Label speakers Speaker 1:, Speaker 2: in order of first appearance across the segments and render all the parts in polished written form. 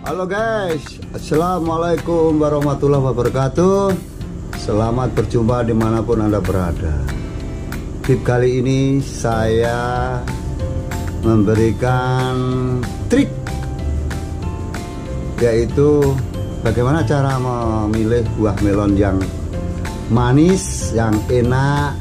Speaker 1: Halo guys, assalamualaikum warahmatullahi wabarakatuh. Selamat berjumpa dimanapun Anda berada. Tip kali ini saya memberikan trik, yaitu bagaimana cara memilih buah melon yang manis, yang enak,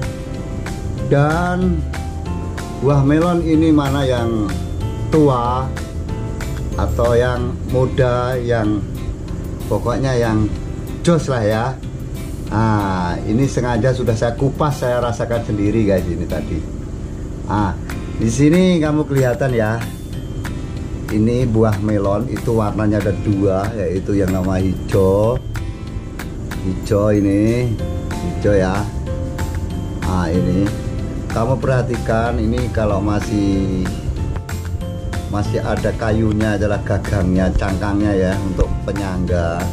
Speaker 1: dan buah melon ini mana yang tua atau yang muda, yang pokoknya yang jos lah ya. Nah, ini sengaja sudah saya kupas, saya rasakan sendiri guys ini tadi. Nah, di sini kamu kelihatan ya. Ini buah melon itu warnanya ada dua, yaitu yang nama hijau. Hijau ini, hijau ya. Nah, ini kamu perhatikan, ini kalau masih ada kayunya adalah gagangnya, cangkangnya ya, untuk penyangga.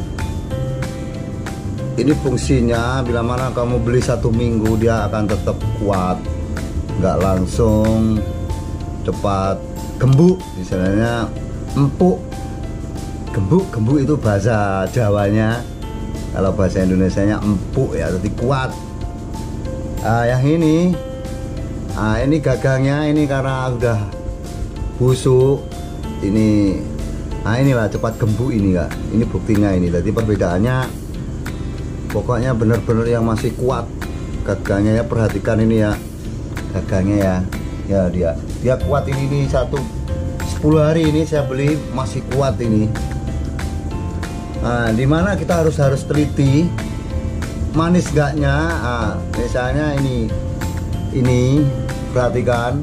Speaker 1: Ini fungsinya bila mana kamu beli 1 minggu dia akan tetap kuat, nggak langsung cepat gembuk, misalnya empuk. Gembuk itu bahasa Jawanya, kalau bahasa Indonesianya empuk ya, jadi kuat. Yang ini gagangnya ini karena udah busuk ini. Inilah cepat gembuk ini kak, ini buktinya ini. Jadi perbedaannya pokoknya bener-bener yang masih kuat gagangnya ya. Perhatikan ini ya, gagangnya ya, dia kuat ini 10 hari ini saya beli masih kuat ini. Nah, dimana kita harus teliti manis gaknya. Misalnya ini perhatikan,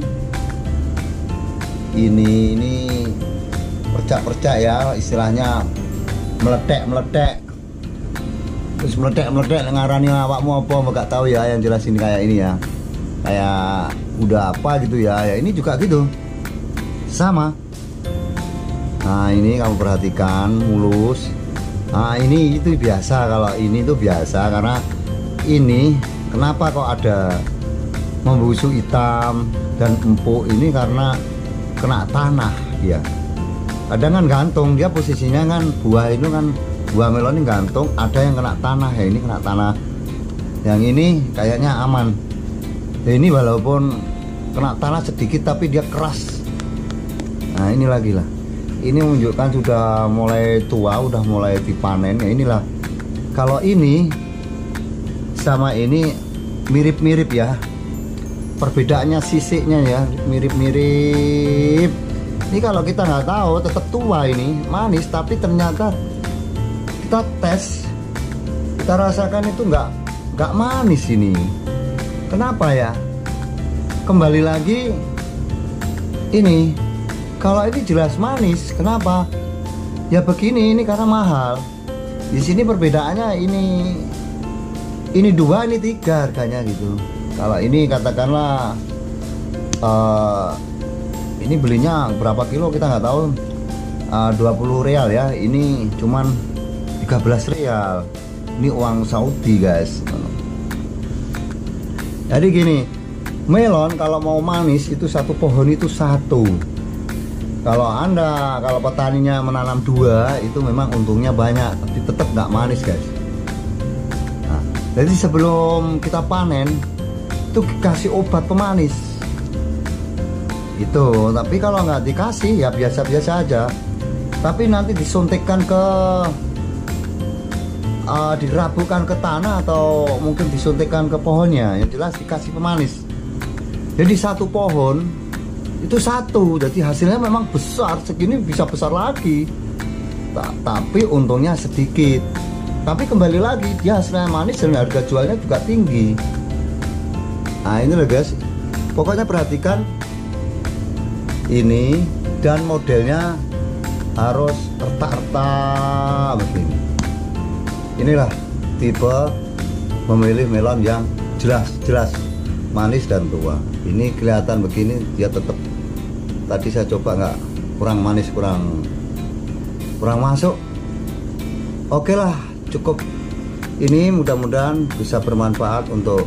Speaker 1: ini percak-percak ya, istilahnya meletek, terus meletek ngarani awakmu apa enggak tahu ya. Yang jelas ini kayak ini ya, kayak udah apa gitu ya. Ya ini juga gitu, sama. Nah, ini kamu perhatikan mulus. Nah, ini itu biasa, kalau ini tuh biasa karena ini kenapa kok ada membusuk hitam dan empuk ini, karena kena tanah dia. Kadang kan gantung dia posisinya kan, buah itu kan, buah melon ini gantung, ada yang kena tanah ya. Ini kena tanah, yang ini kayaknya aman ya. Ini walaupun kena tanah sedikit tapi dia keras. Nah, ini lagi lah, ini menunjukkan sudah mulai tua, udah mulai dipanen ya. Inilah, kalau ini sama ini mirip-mirip ya, perbedaannya sisiknya ya, mirip-mirip. Ini kalau kita nggak tahu tetap tua, ini manis, tapi ternyata kita tes, kita rasakan itu nggak manis ini. Kenapa ya? Kembali lagi, ini kalau ini jelas manis, kenapa? Ya begini, ini karena mahal. Di sini perbedaannya ini 2, ini 3 harganya gitu. Kalau ini katakanlah ini belinya berapa kilo kita nggak tahu, 20 real ya. Ini cuman 13 real. Ini uang Saudi guys. Jadi gini, melon kalau mau manis itu satu pohon itu 1. Kalau petaninya menanam 2 itu memang untungnya banyak, tapi tetap nggak manis guys. Nah, jadi sebelum kita panen itu dikasih obat pemanis itu. Tapi kalau nggak dikasih ya biasa-biasa aja. Tapi nanti disuntikkan dirabukan ke tanah, atau mungkin disuntikkan ke pohonnya. Yang jelas dikasih pemanis. Jadi 1 pohon itu 1, jadi hasilnya memang besar. Segini bisa besar lagi, tapi untungnya sedikit. Tapi kembali lagi dia hasilnya manis dan harga jualnya juga tinggi. Nah, ini loh guys, pokoknya perhatikan ini, dan modelnya harus retak-retak begini. Inilah tipe memilih melon yang jelas manis dan tua. Ini kelihatan begini, dia tetap, tadi saya coba nggak, kurang manis, kurang masuk. Oke lah, cukup ini, mudah-mudahan bisa bermanfaat untuk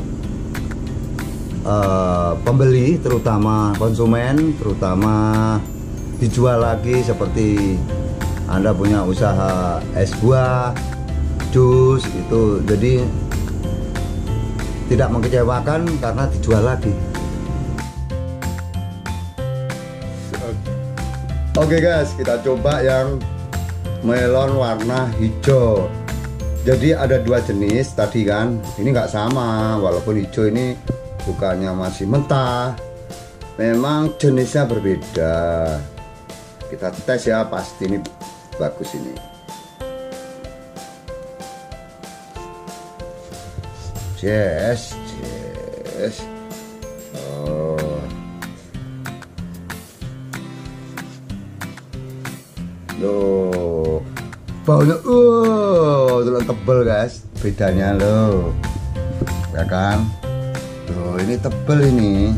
Speaker 1: pembeli, terutama konsumen, terutama dijual lagi seperti Anda punya usaha es buah, jus itu, jadi tidak mengecewakan karena dijual lagi. Oke guys, kita coba yang melon warna hijau. Jadi ada dua jenis tadi kan, ini nggak sama, walaupun hijau ini bukannya masih mentah, memang jenisnya berbeda. Kita tes ya, pasti ini bagus ini. Yes. Oh. Loh, baunya tebel guys, bedanya loh, ya kan? Loh, ini tebel ini.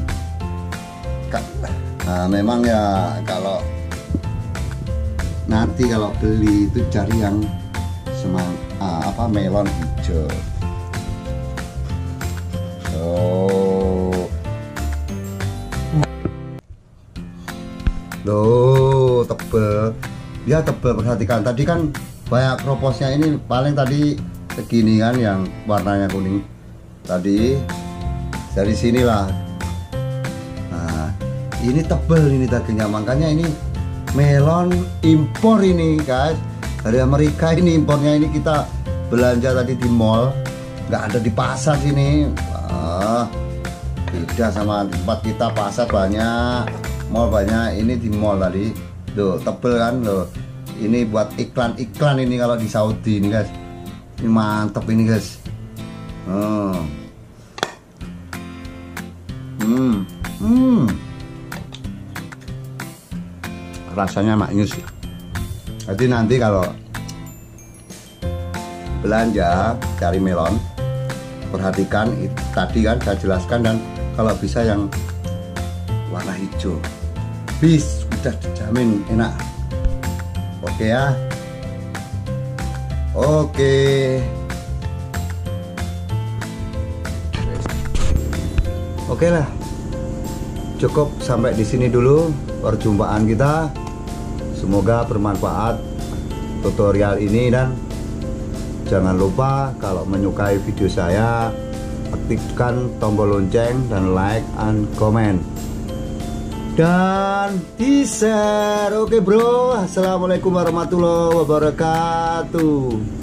Speaker 1: Nah, memang ya kalau nanti kalau beli itu cari yang melon hijau. Loh, tebel. Dia tebel, perhatikan. Tadi kan banyak kroposnya, ini paling tadi segini kan yang warnanya kuning. Tadi dari sinilah. Nah, ini tebel ini dagingnya, makanya ini melon impor ini guys, dari Amerika. Ini impornya, ini kita belanja tadi di mall, nggak ada di pasar sini. Beda sama tempat kita, pasar banyak, mall banyak, ini di mall tadi. Tuh, tebel kan loh. Ini buat iklan-iklan ini kalau di Saudi ini guys. Ini mantep ini guys. Rasanya maknyus. Jadi nanti kalau belanja cari melon, perhatikan tadi kan saya jelaskan, dan kalau bisa yang warna hijau, bis udah dijamin enak. Oke ya. Oke lah, cukup sampai di sini dulu perjumpaan kita. Semoga bermanfaat tutorial ini, dan jangan lupa kalau menyukai video saya, aktifkan tombol lonceng dan like and comment dan di share. Oke bro, assalamualaikum warahmatullahi wabarakatuh.